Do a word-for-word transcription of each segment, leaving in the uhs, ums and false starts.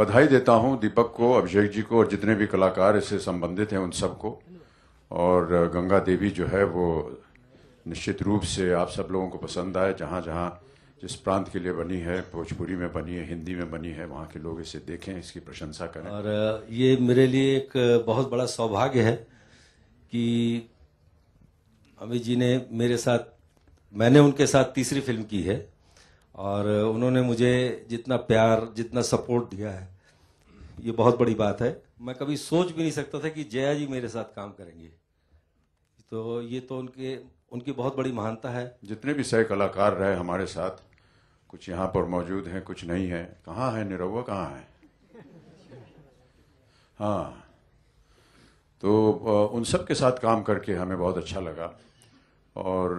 बधाई देता हूं दीपक को, अभिषेक जी को और जितने भी कलाकार इससे संबंधित हैं उन सबको। और गंगा देवी जो है वो निश्चित रूप से आप सब लोगों को पसंद आए। जहां जहां जिस प्रांत के लिए बनी है, भोजपुरी में बनी है, हिंदी में बनी है, वहाँ के लोग इसे देखें, इसकी प्रशंसा करें। और ये मेरे लिए एक बहुत बड़ा सौभाग्य है कि अमित जी ने मेरे साथ, मैंने उनके साथ तीसरी फिल्म की है और उन्होंने मुझे जितना प्यार, जितना सपोर्ट दिया है, ये बहुत बड़ी बात है। मैं कभी सोच भी नहीं सकता था कि जया जी मेरे साथ काम करेंगे, तो ये तो उनके उनकी बहुत बड़ी महानता है। जितने भी सह कलाकार रहे हमारे साथ, कुछ यहाँ पर मौजूद हैं, कुछ नहीं है। कहाँ है निरहुआ, कहाँ है? हाँ, तो उन सब के साथ काम करके हमें बहुत अच्छा लगा। और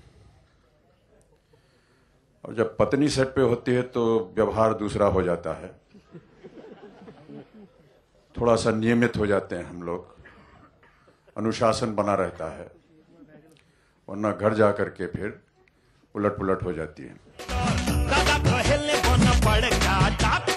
और जब पत्नी सेट पे होती है तो व्यवहार दूसरा हो जाता है, थोड़ा सा नियमित हो जाते हैं हम लोग, अनुशासन बना रहता है, वरना घर जा करके फिर उलट पुलट हो जाती है।